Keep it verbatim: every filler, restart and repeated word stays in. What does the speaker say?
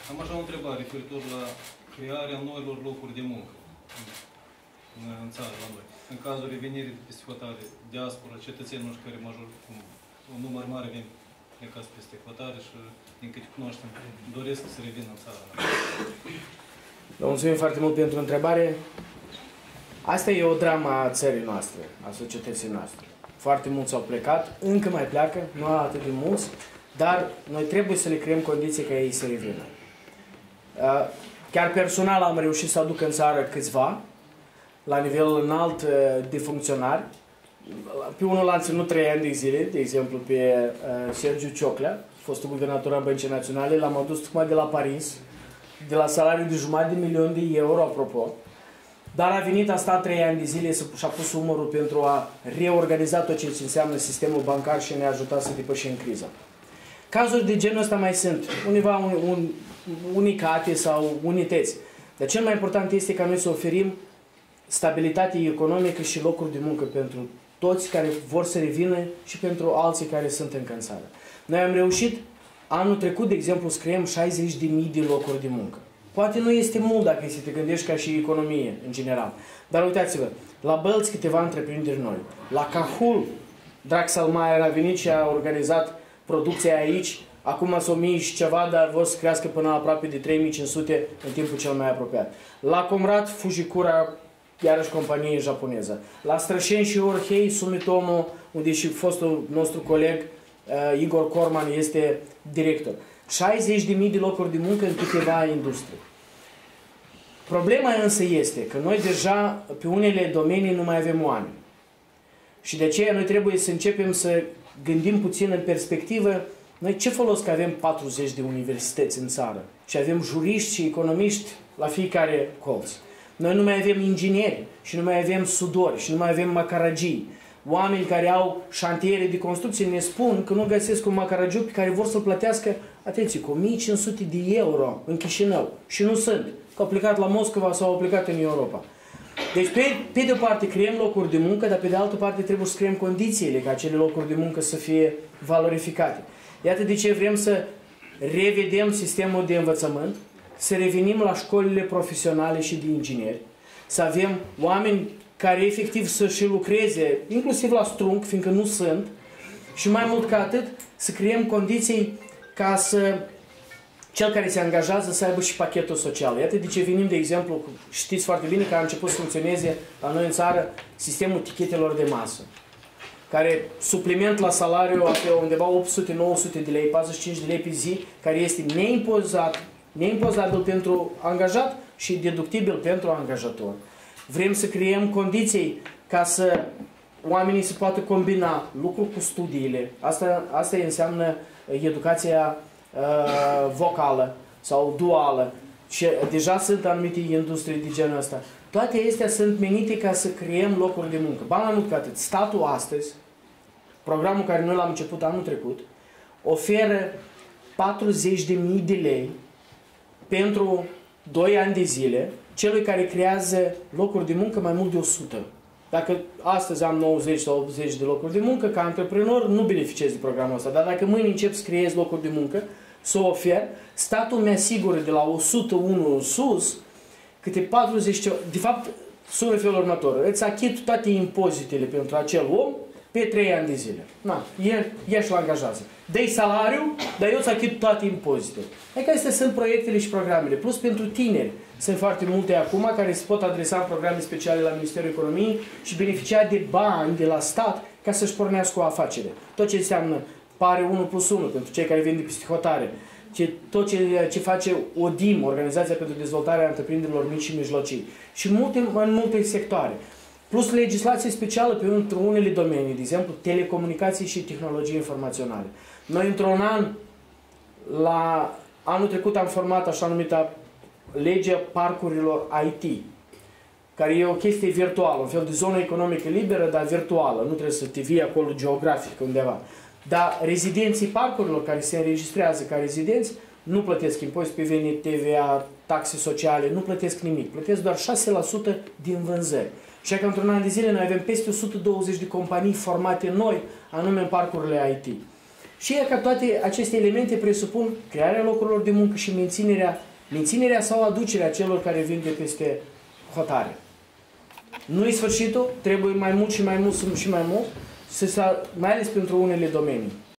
Am așa o întrebare referitor la crearea noilor locuri de muncă în, în țară, la noi. În cazul revenirii de peste hotare, diaspora, cetățenii noștri care major, un număr mare vin plecați peste hotare și, din câte cunoaștem, doresc să revină în țară. Vă mulțumim foarte mult pentru întrebare. Asta e o dramă a țării noastre, a societății noastre. Foarte mulți au plecat, încă mai pleacă, nu atât de mulți, dar noi trebuie să le creăm condiții ca ei să revină. Chiar personal am reușit să aduc în țară câțiva, la nivel înalt de funcționari. Pe unul l-am ținut trei ani de zile, de exemplu pe Sergiu Cioclea, fostul guvernator al Băncii Naționale, l-am adus tocmai de la Paris, de la salariul de jumătate de milion de euro, apropo. Dar a venit, a stat trei ani de zile și-a pus umărul pentru a reorganiza tot ce înseamnă sistemul bancar și ne-a ajutat să depășim criza. Cazuri de genul ăsta mai sunt, undeva un, un, unicate sau unități. Dar cel mai important este ca noi să oferim stabilitate economică și locuri de muncă pentru toți care vor să revină și pentru alții care sunt încă în țară. Noi am reușit anul trecut, de exemplu, să creăm șaizeci de mii de locuri de muncă. Poate nu este mult dacă să te gândești ca și economie, în general. Dar uitați-vă, la Bălți câteva întreprinderi noi. La Cahul, Draxalmaier a venit și a organizat producția aici. Acum sunt o mie și ceva, dar vor să crească până la aproape de trei mii cinci sute în timpul cel mai apropiat. La Comrat, Fujikura, iarăși companie japoneză. La Strășeni și Orhei, Sumitomo, unde și fostul nostru coleg uh, Igor Corman este director. șaizeci de mii de locuri de muncă în câteva industrie. Problema însă este că noi deja pe unele domenii nu mai avem oameni. Și de aceea noi trebuie să începem să gândim puțin în perspectivă. Noi ce folos că avem patruzeci de universități în țară și avem juriști și economiști la fiecare colț. Noi nu mai avem ingineri și nu mai avem sudori și nu mai avem macaragii. Oameni care au șantiere de construcție ne spun că nu găsesc un macaragiu pe care vor să-l plătească, atenție, cu o mie cinci sute de euro în Chișinău. Și nu sunt, că au plecat la Moscova sau au plecat în Europa. Deci, pe, pe de o parte, creăm locuri de muncă, dar pe de altă parte trebuie să creăm condițiile ca acele locuri de muncă să fie valorificate. Iată de ce vrem să revedem sistemul de învățământ, să revenim la școlile profesionale și de ingineri, să avem oameni care efectiv să și lucreze, inclusiv la strunc, fiindcă nu sunt, și mai mult ca atât, să creăm condiții ca să cel care se angajează să aibă și pachetul social. Iată de ce venim, de exemplu, știți foarte bine că a început să funcționeze la noi în țară sistemul tichetelor de masă, care supliment la salariu pe undeva opt sute nouă sute de lei, patruzeci și cinci de lei pe zi, care este neimpozat, neimpozabil pentru angajat și deductibil pentru angajator. Vrem să creăm condiții ca să oamenii să poată combina lucrul cu studiile. Asta, asta înseamnă educația uh, vocală sau duală. Și deja sunt anumite industrii de genul ăsta. Toate acestea sunt menite ca să creăm locuri de muncă. Ba mai mult ca atât, statul astăzi, programul care noi l-am început anul trecut, oferă patruzeci de mii de lei pentru doi ani de zile celui care creează locuri de muncă mai mult de o sută. Dacă astăzi am nouăzeci sau optzeci de locuri de muncă, ca antreprenor nu beneficiez de programul ăsta, dar dacă mâine încep să creez locuri de muncă, să o ofer, statul mi-asigură de la o sută unu în sus câte patruzeci, de fapt, sună felul următor, îți achit toate impozitele pentru acel om pe trei ani de zile. Na, ia și-l angajează. Dă-i salariu, dar eu îți achit toate impozitele. Adică astea sunt proiectele și programele. Plus pentru tineri sunt foarte multe acum care se pot adresa în programe speciale la Ministerul Economiei și beneficia de bani de la stat ca să-și pornească o afacere. Tot ce înseamnă pare unu plus unu pentru cei care vin de peste hotare. Ce, tot ce, ce face O D I M, Organizația pentru Dezvoltarea Întreprinderilor Mici și Mijlocii. Și multe, în multe sectoare. Plus legislație specială pentru unele domenii, de exemplu, telecomunicații și tehnologii informaționale. Noi, într-un an, la anul trecut am format așa numita legea parcurilor I T, care e o chestie virtuală, un fel de zonă economică liberă, dar virtuală. Nu trebuie să te vii acolo geografic undeva. Dar rezidenții parcurilor care se înregistrează ca rezidenți nu plătesc impozit pe venit, T V A, taxe sociale, nu plătesc nimic. Plătesc doar șase la sută din vânzări. Și că într-un an de zile noi avem peste o sută douăzeci de companii formate noi, anume în parcurile I T. Și e că toate aceste elemente presupun crearea locurilor de muncă și menținerea, menținerea sau aducerea celor care vin de peste hotare. Nu-i sfârșitul, trebuie mai mult și mai mult și mai mult, mai ales pentru unele domenii.